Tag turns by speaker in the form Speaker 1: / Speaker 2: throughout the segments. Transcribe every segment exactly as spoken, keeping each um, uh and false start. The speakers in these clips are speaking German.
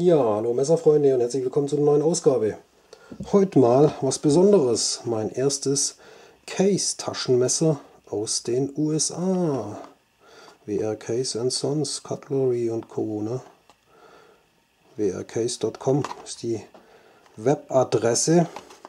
Speaker 1: Ja, hallo Messerfreunde und herzlich willkommen zu einer neuen Ausgabe. Heute mal was Besonderes. Mein erstes Case-Taschenmesser aus den U S A. W R Case and Sons, Cutlery und Co. Ne? w r case punkt com ist die Webadresse.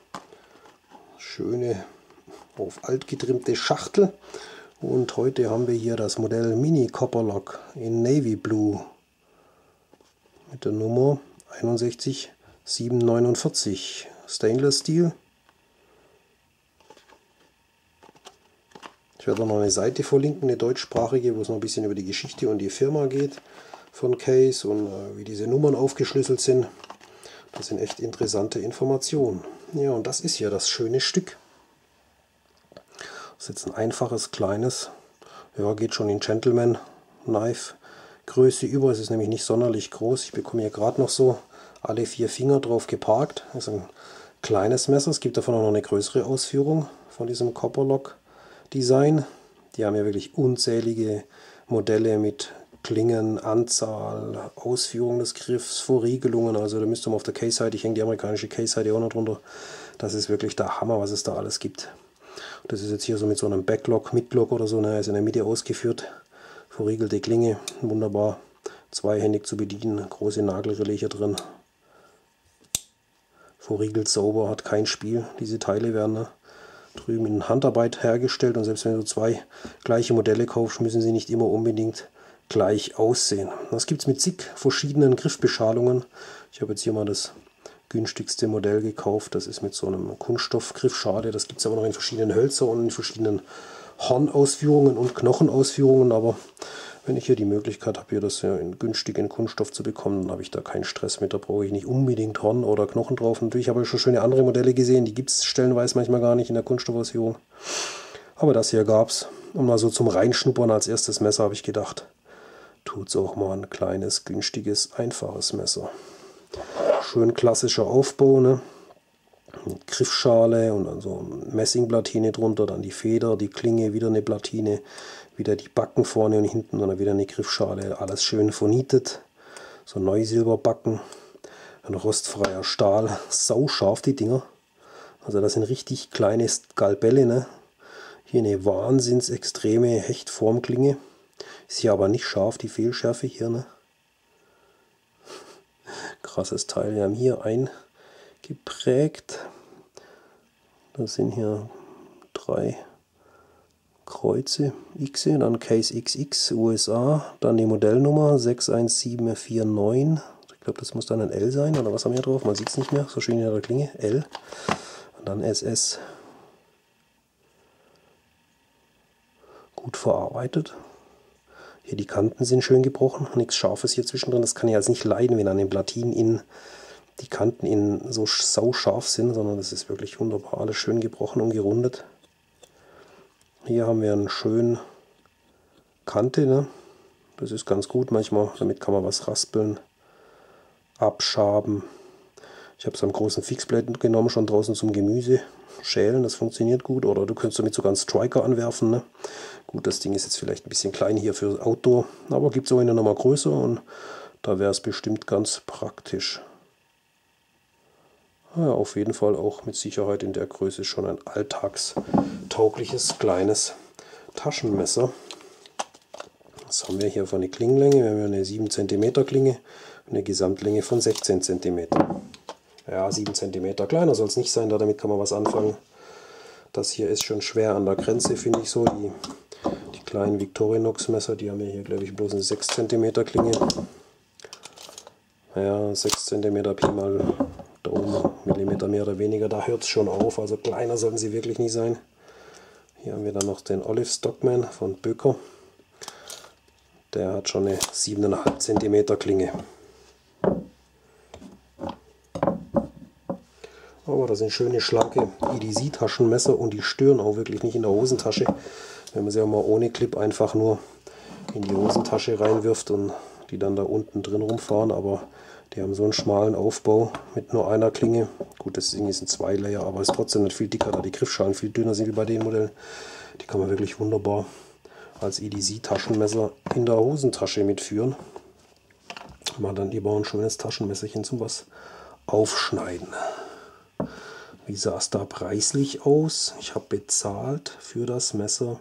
Speaker 1: Schöne auf alt getrimmte Schachtel. Und heute haben wir hier das Modell Mini Copperlock in Navy Blue mit der Nummer einundsechzig siebenhundertneunundvierzig. Stainless Steel. Ich werde noch eine Seite verlinken, eine deutschsprachige, wo es noch ein bisschen über die Geschichte und die Firma geht von Case und äh, wie diese Nummern aufgeschlüsselt sind. Das sind echt interessante Informationen. Ja, und das ist ja das schöne Stück. Das ist jetzt ein einfaches, kleines, ja, geht schon in Gentleman Knife Größe über. Es ist nämlich nicht sonderlich groß. Ich bekomme hier gerade noch so alle vier Finger drauf geparkt. Das ist ein kleines Messer. Es gibt davon auch noch eine größere Ausführung von diesem Copperlock Design. Die haben ja wirklich unzählige Modelle mit Klingen, Anzahl, Ausführung des Griffs, Verriegelungen. Also da müsst ihr mal auf der Case-Seite, ich hänge die amerikanische Case-Seite auch noch drunter. Das ist wirklich der Hammer, was es da alles gibt. Das ist jetzt hier so mit so einem Backlock, Midlock oder so, ne, ist in der Mitte ausgeführt. Verriegelte Klinge, wunderbar, zweihändig zu bedienen, große Nagelrelais hier drin. Verriegelt sauber, hat kein Spiel. Diese Teile werden ne, drüben in Handarbeit hergestellt und selbst wenn du zwei gleiche Modelle kaufst, müssen sie nicht immer unbedingt gleich aussehen. Das gibt es mit zig verschiedenen Griffbeschalungen. Ich habe jetzt hier mal das günstigste Modell gekauft. Das ist mit so einem Kunststoffgriffschale. Das gibt es aber noch in verschiedenen Hölzer und in verschiedenen Hornausführungen und Knochenausführungen. Aber wenn ich hier die Möglichkeit habe, hier das ja in günstigen Kunststoff zu bekommen, dann habe ich da keinen Stress mit. Da brauche ich nicht unbedingt Horn oder Knochen drauf. Natürlich habe ich schon schöne andere Modelle gesehen. Die gibt es stellenweise manchmal gar nicht in der Kunststoffausführung. Aber das hier gab es. Und mal so zum Reinschnuppern als erstes Messer habe ich gedacht, tut es auch mal ein kleines, günstiges, einfaches Messer. Schön klassischer Aufbau, ne? Mit Griffschale und dann so eine Messingplatine drunter, dann die Feder, die Klinge, wieder eine Platine, wieder die Backen vorne und hinten und dann wieder eine Griffschale. Alles schön vernietet, so Neusilberbacken, ein rostfreier Stahl, sauscharf die Dinger. Also das sind richtig kleine Skalpelle, ne? Hier eine wahnsinns extreme Hechtformklinge. Ist hier aber nicht scharf, die Fehlschärfe hier, ne? Krasses Teil. Wir haben hier eingeprägt. Das sind hier drei Kreuze, X, dann Case X X U S A, dann die Modellnummer sechs eins sieben vier neun. Ich glaube, das muss dann ein L sein, oder was haben wir hier drauf? Man sieht es nicht mehr, so schön in der Klinge. L. Und dann S S. Gut verarbeitet. Hier die Kanten sind schön gebrochen, nichts Scharfes hier zwischendrin. Das kann ich also nicht leiden, wenn an den Platinen in die Kanten in so sauscharf sind, sondern das ist wirklich wunderbar, alles schön gebrochen und gerundet. Hier haben wir eine schöne Kante, ne? Das ist ganz gut manchmal, damit kann man was raspeln, abschaben. Ich habe es am großen Fixblade genommen, schon draußen zum Gemüse schälen, das funktioniert gut. Oder du könntest damit sogar einen Striker anwerfen, ne? Gut, das Ding ist jetzt vielleicht ein bisschen klein hier für Outdoor, aber gibt es auch eine nochmal größer und da wäre es bestimmt ganz praktisch. Ja, auf jeden Fall auch mit Sicherheit in der Größe schon ein alltagstaugliches kleines Taschenmesser. Was haben wir hier für eine Klingenlänge? Wir haben eine sieben Zentimeter Klinge und eine Gesamtlänge von sechzehn Zentimeter. Ja, sieben Zentimeter kleiner soll es nicht sein, damit kann man was anfangen. Das hier ist schon schwer an der Grenze, finde ich so. Die, die kleinen Victorinox Messer, die haben ja hier, glaube ich, bloß eine sechs Zentimeter Klinge. Ja, sechs Zentimeter Pi mal Daumen, Millimeter mehr oder weniger, da hört es schon auf. Also kleiner sollten sie wirklich nicht sein. Hier haben wir dann noch den Olive Stockman von Böker. Der hat schon eine sieben Komma fünf Zentimeter Klinge. Aber das sind schöne, schlanke E D C-Taschenmesser und die stören auch wirklich nicht in der Hosentasche. Wenn man sie auch mal ohne Clip einfach nur in die Hosentasche reinwirft und die dann da unten drin rumfahren. Aber die haben so einen schmalen Aufbau mit nur einer Klinge. Gut, das Ding ist ein Zwei-Layer, aber ist trotzdem nicht viel dicker, da die Griffschalen viel dünner sind wie bei den Modellen. Die kann man wirklich wunderbar als E D C-Taschenmesser in der Hosentasche mitführen. Mal dann lieber ein schönes Taschenmesserchen zum was aufschneiden. Wie sah es da preislich aus? Ich habe bezahlt für das Messer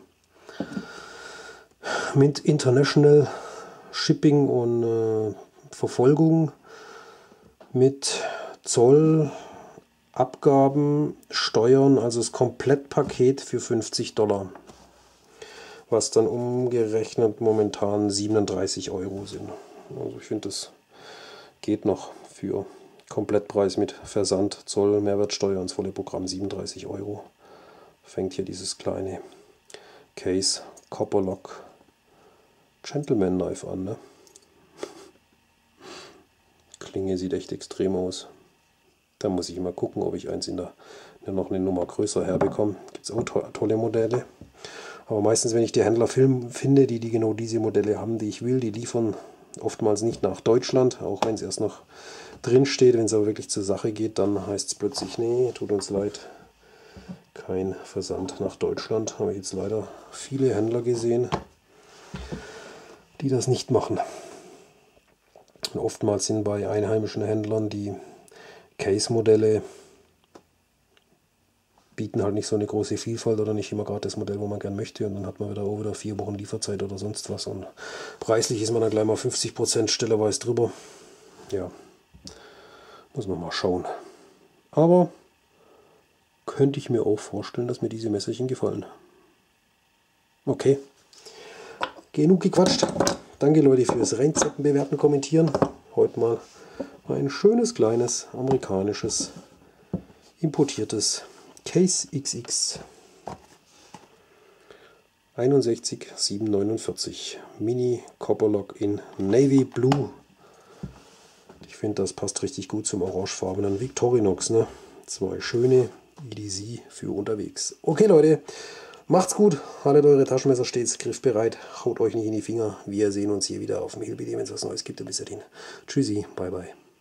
Speaker 1: mit International Shipping und äh, Verfolgung, mit Zoll, Abgaben, Steuern, also das Komplettpaket für fünfzig Dollar. Was dann umgerechnet momentan siebenunddreißig Euro sind. Also ich finde, das geht noch für Komplettpreis mit Versand, Zoll, Mehrwertsteuer und das volle Programm siebenunddreißig Euro. Fängt hier dieses kleine Case Copperlock Gentleman Knife an. Ne? Klinge sieht echt extrem aus. Da muss ich mal gucken, ob ich eins in der, in der noch eine Nummer größer herbekomme. Gibt es auch to tolle Modelle. Aber meistens, wenn ich die Händler film finde, die, die genau diese Modelle haben, die ich will, die liefern oftmals nicht nach Deutschland, auch wenn es erst noch drin steht. Wenn es aber wirklich zur Sache geht, dann heißt es plötzlich, nee, tut uns leid, kein Versand nach Deutschland. Habe ich jetzt leider viele Händler gesehen, die das nicht machen. Und oftmals sind bei einheimischen Händlern die Case-Modelle bieten halt nicht so eine große Vielfalt oder nicht immer gerade das Modell, wo man gern möchte, und dann hat man wieder auch wieder vier Wochen Lieferzeit oder sonst was, und preislich ist man dann gleich mal fünfzig Prozent stellerweise drüber. Ja, muss man mal schauen. Aber könnte ich mir auch vorstellen, dass mir diese Messerchen gefallen. Okay, genug gequatscht. Danke Leute fürs Reinzeppen, bewerten, kommentieren. Heute mal ein schönes, kleines, amerikanisches, importiertes Case X X einundsechzig siebenhundertneunundvierzig Mini Copperlock in Navy Blue. Ich finde, das passt richtig gut zum orangefarbenen Victorinox. Ne? Zwei schöne E D C für unterwegs. Okay Leute, macht's gut, haltet eure Taschenmesser stets griffbereit, haut euch nicht in die Finger. Wir sehen uns hier wieder auf dem Hilbidi, wenn es was Neues gibt. Bis dahin. Tschüssi, bye bye.